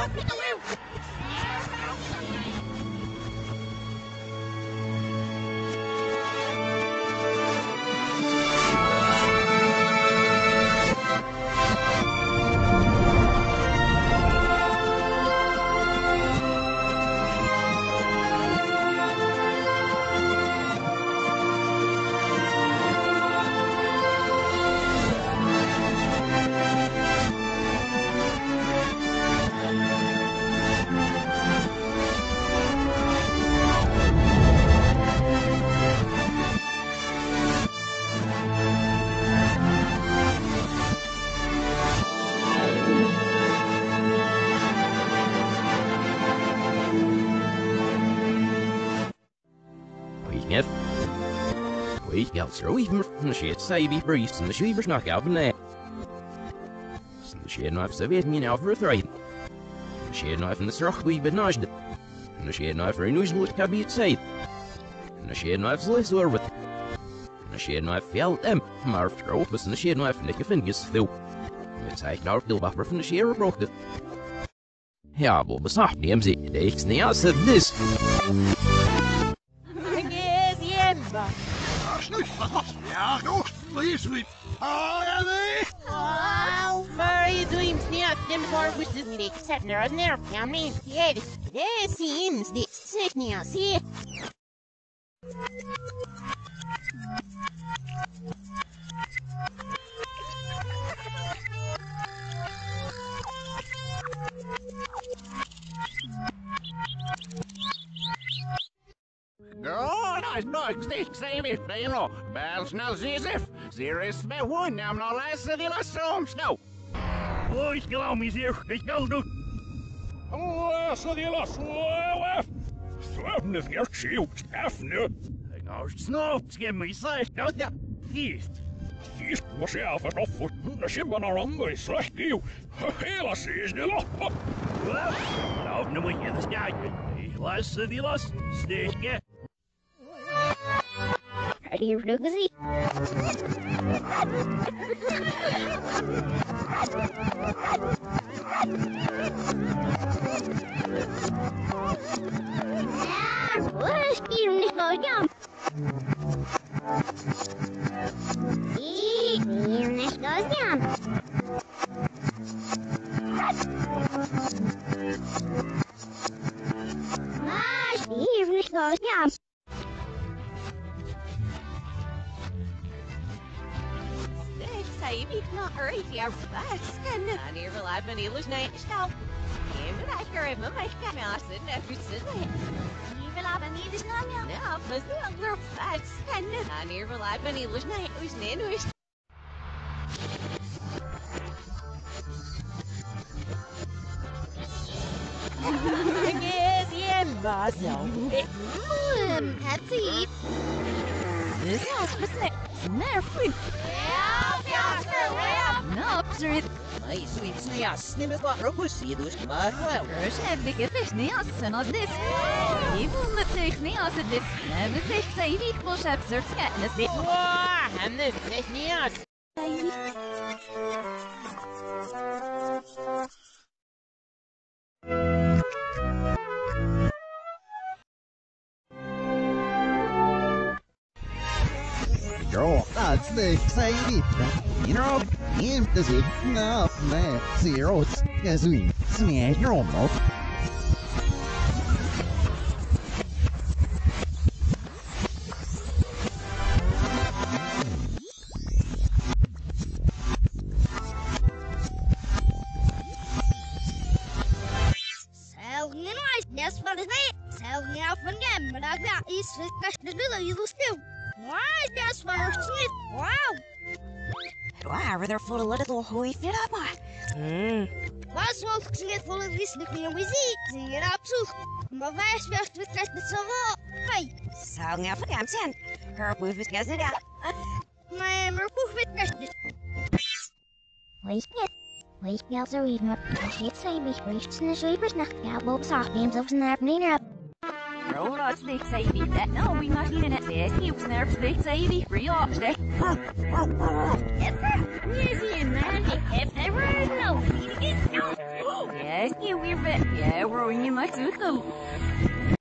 Wait, so even the shit say be briefs and the shivers knock out in there. The shade knife saved me now for a threat. The shade knife in the rock we been nudged. And the shade knife for a news would can be it safe. And the shade knife's less over with. And the shade knife fell them. Marv drove us and the shade knife nick a fingers through. It's like our little buffer from the share broke it. Ja, but was not the MZ. They sneers at this. Ja, nog, please, we. Oh, very dreams near them for which is the center of their family. Yes, seems the sickness here. God, I know, same if you know. Bells now, Zizif. Serious, but one, I'm not less of the last home snow. Oh, ich glaube, mich hier, ich kann du. Oh, so die last, Swapnes, jag skjut, häfne. Jag har snart skimmer i sig, ja, hist. Hist, vad ser jag för offer? När skimmarna ramar i sig, jo. Hela sig, snälla. Ja, nu må jag ska jag. Läsa de last, sticker. Ready, Lucy? What's in the jump? In the jump. Jump. Baby, not hurry, you're fast. And I never lied when he was night stop. Even I carry my camera, sitting after sitting. Even I need this now. Now, but the other fast. And I never lied when he was night, who's news. Yes, yeah, Basil. Happy. This house was nerfed. No, sir. My sweet snail, snippet what Robusi, those my flowers have big fish and of this. Even the fish nails of this, and the fish say equal chefs are scatting this bit. And the fish nails. Girl, that's the exciting. You know, him does it not that zero as we smash your mouth. Yes, what is it? Tell me out from them, but I've got these fish to do the little stew. Why, that's what we're sweet. Wow. Wow, they're full of little hooey fit up. That's what to get full of this looking with it. Sing it up too. My vice best with that so hey. So now for them, send her move is getting it out. My move with that. Wait, now, so even up. I should say, we reached in the sleepers now. Yeah, we'll talk games of snap near. Roll on snake savey. That no, we must eat in it. Yes, you snap snake savey. Free off, stay. Yes, sir. Easy and man. If ever no. Yes, Yes, you we're bit. Yeah, we're in my tooth.